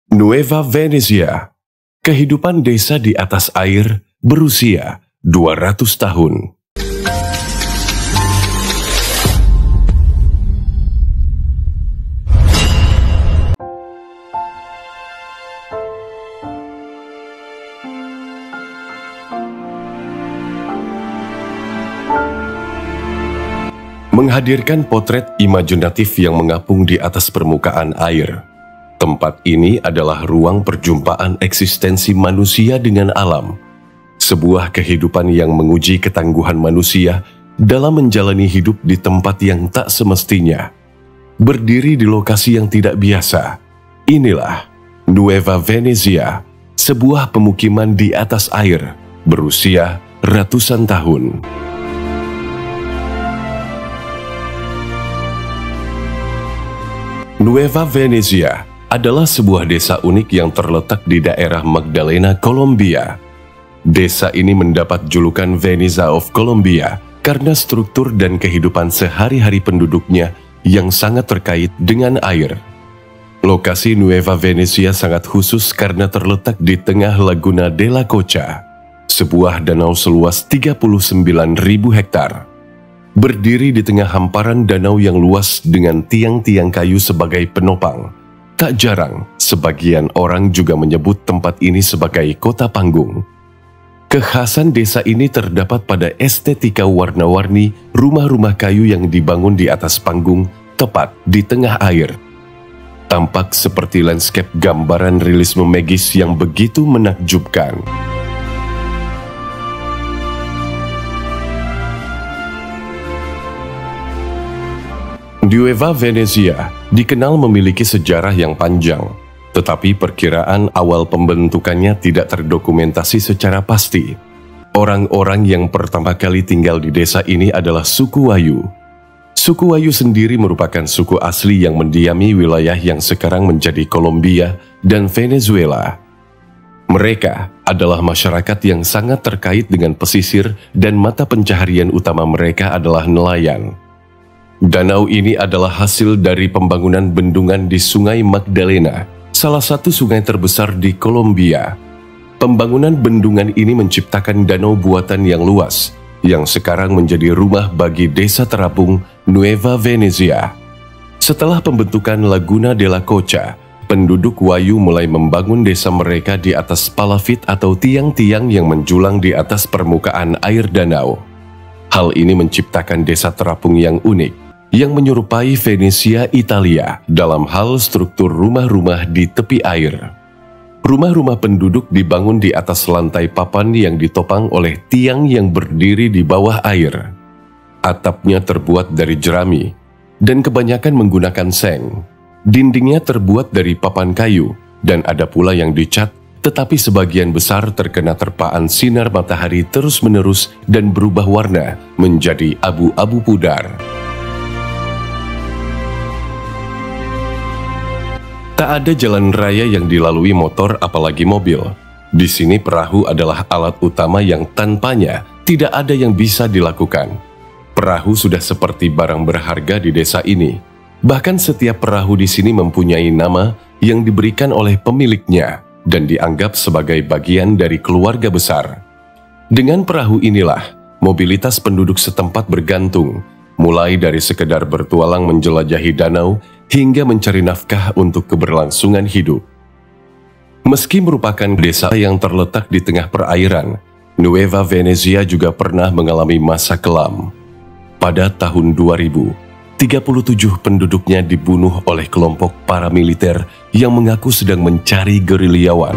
Nueva Venezia, kehidupan desa di atas air berusia 200 tahun. Menghadirkan potret imajinatif yang mengapung di atas permukaan air. Tempat ini adalah ruang perjumpaan eksistensi manusia dengan alam. Sebuah kehidupan yang menguji ketangguhan manusia dalam menjalani hidup di tempat yang tak semestinya. Berdiri di lokasi yang tidak biasa. Inilah Nueva Venezia, sebuah pemukiman di atas air berusia ratusan tahun. Nueva Venezia adalah sebuah desa unik yang terletak di daerah Magdalena, Kolombia. Desa ini mendapat julukan Veneza of Colombia karena struktur dan kehidupan sehari-hari penduduknya yang sangat terkait dengan air. Lokasi Nueva Venezia sangat khusus karena terletak di tengah Laguna de la Cocha, sebuah danau seluas 39.000 hektar. Berdiri di tengah hamparan danau yang luas dengan tiang-tiang kayu sebagai penopang. Tak jarang, sebagian orang juga menyebut tempat ini sebagai kota panggung. Kekhasan desa ini terdapat pada estetika warna-warni rumah-rumah kayu yang dibangun di atas panggung, tepat di tengah air. Tampak seperti landscape gambaran realisme magis yang begitu menakjubkan. Nueva Venezia dikenal memiliki sejarah yang panjang, tetapi perkiraan awal pembentukannya tidak terdokumentasi secara pasti. Orang-orang yang pertama kali tinggal di desa ini adalah suku Wayu. Suku Wayu sendiri merupakan suku asli yang mendiami wilayah yang sekarang menjadi Kolombia dan Venezuela. Mereka adalah masyarakat yang sangat terkait dengan pesisir dan mata pencaharian utama mereka adalah nelayan. Danau ini adalah hasil dari pembangunan bendungan di Sungai Magdalena, salah satu sungai terbesar di Kolombia. Pembangunan bendungan ini menciptakan danau buatan yang luas, yang sekarang menjadi rumah bagi desa terapung Nueva Venezia. Setelah pembentukan Laguna de la Cocha, penduduk Wayu mulai membangun desa mereka di atas palafit atau tiang-tiang yang menjulang di atas permukaan air danau. Hal ini menciptakan desa terapung yang unik, yang menyerupai Venesia, Italia dalam hal struktur rumah-rumah di tepi air. Rumah-rumah penduduk dibangun di atas lantai papan yang ditopang oleh tiang yang berdiri di bawah air. Atapnya terbuat dari jerami, dan kebanyakan menggunakan seng. Dindingnya terbuat dari papan kayu, dan ada pula yang dicat, tetapi sebagian besar terkena terpaan sinar matahari terus-menerus dan berubah warna menjadi abu-abu pudar. Tak ada jalan raya yang dilalui motor apalagi mobil. Di sini perahu adalah alat utama yang tanpanya tidak ada yang bisa dilakukan. Perahu sudah seperti barang berharga di desa ini. Bahkan setiap perahu di sini mempunyai nama yang diberikan oleh pemiliknya dan dianggap sebagai bagian dari keluarga besar. Dengan perahu inilah mobilitas penduduk setempat bergantung, mulai dari sekedar bertualang menjelajahi danau hingga mencari nafkah untuk keberlangsungan hidup. Meski merupakan desa yang terletak di tengah perairan, Nueva Venezia juga pernah mengalami masa kelam. Pada tahun 2000, 37 penduduknya dibunuh oleh kelompok paramiliter yang mengaku sedang mencari gerilyawan.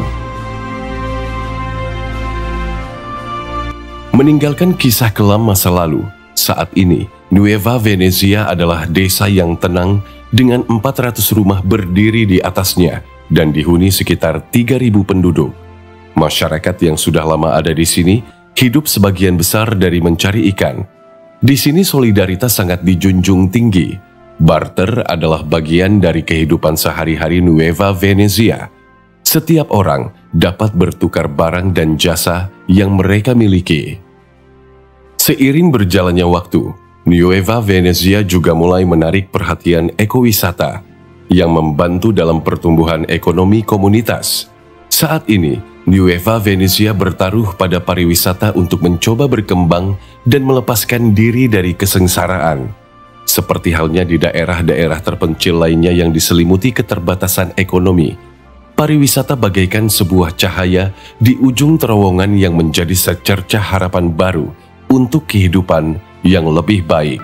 Meninggalkan kisah kelam masa lalu, saat ini Nueva Venezia adalah desa yang tenang dengan 400 rumah berdiri di atasnya dan dihuni sekitar 3.000 penduduk. Masyarakat yang sudah lama ada di sini hidup sebagian besar dari mencari ikan. Di sini solidaritas sangat dijunjung tinggi. Barter adalah bagian dari kehidupan sehari-hari Nueva Venezia. Setiap orang dapat bertukar barang dan jasa yang mereka miliki. Seiring berjalannya waktu, Nueva Venezia juga mulai menarik perhatian ekowisata yang membantu dalam pertumbuhan ekonomi komunitas. Saat ini, Nueva Venezia bertaruh pada pariwisata untuk mencoba berkembang dan melepaskan diri dari kesengsaraan. Seperti halnya di daerah-daerah terpencil lainnya yang diselimuti keterbatasan ekonomi, pariwisata bagaikan sebuah cahaya di ujung terowongan yang menjadi secercah harapan baru untuk kehidupan yang lebih baik.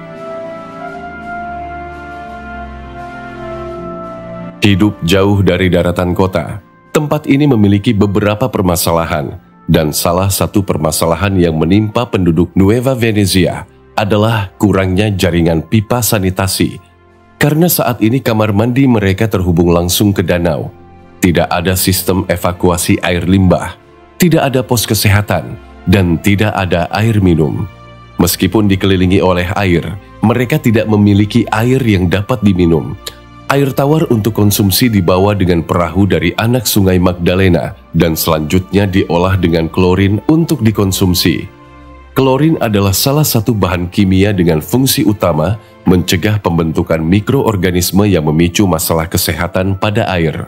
Hidup jauh dari daratan kota, tempat ini memiliki beberapa permasalahan, dan salah satu permasalahan yang menimpa penduduk Nueva Venezia adalah kurangnya jaringan pipa sanitasi. Karena saat ini kamar mandi mereka terhubung langsung ke danau. Tidak ada sistem evakuasi air limbah, tidak ada pos kesehatan, dan tidak ada air minum. Meskipun dikelilingi oleh air, mereka tidak memiliki air yang dapat diminum. Air tawar untuk konsumsi dibawa dengan perahu dari anak sungai Magdalena dan selanjutnya diolah dengan klorin untuk dikonsumsi. Klorin adalah salah satu bahan kimia dengan fungsi utama mencegah pembentukan mikroorganisme yang memicu masalah kesehatan pada air.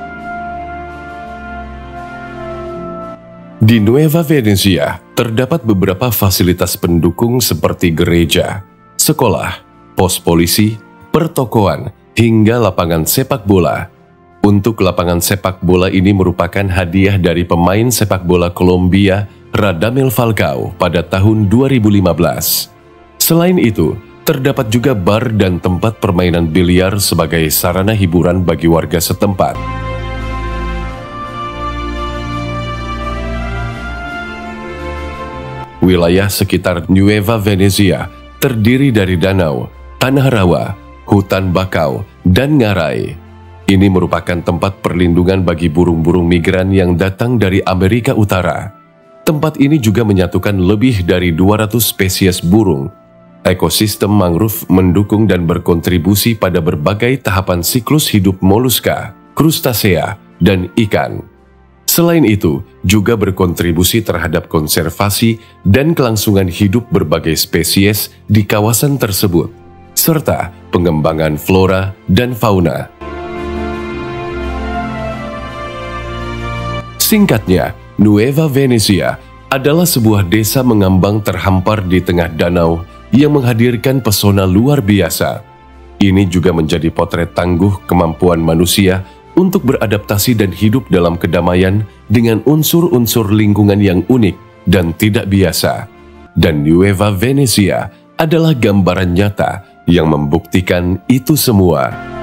Di Nueva Venezia, terdapat beberapa fasilitas pendukung seperti gereja, sekolah, pos polisi, pertokoan, hingga lapangan sepak bola. Untuk lapangan sepak bola ini merupakan hadiah dari pemain sepak bola Kolombia, Radamel Falcao, pada tahun 2015. Selain itu, terdapat juga bar dan tempat permainan biliar sebagai sarana hiburan bagi warga setempat. Wilayah sekitar Nueva Venezia terdiri dari danau, tanah rawa, hutan bakau, dan ngarai. Ini merupakan tempat perlindungan bagi burung-burung migran yang datang dari Amerika Utara. Tempat ini juga menyatukan lebih dari 200 spesies burung. Ekosistem mangrove mendukung dan berkontribusi pada berbagai tahapan siklus hidup moluska, krustasea, dan ikan. Selain itu, juga berkontribusi terhadap konservasi dan kelangsungan hidup berbagai spesies di kawasan tersebut, serta pengembangan flora dan fauna. Singkatnya, Nueva Venezia adalah sebuah desa mengambang terhampar di tengah danau yang menghadirkan pesona luar biasa. Ini juga menjadi potret tangguh kemampuan manusia untuk beradaptasi dan hidup dalam kedamaian dengan unsur-unsur lingkungan yang unik dan tidak biasa. Dan Nueva Venezia adalah gambaran nyata yang membuktikan itu semua.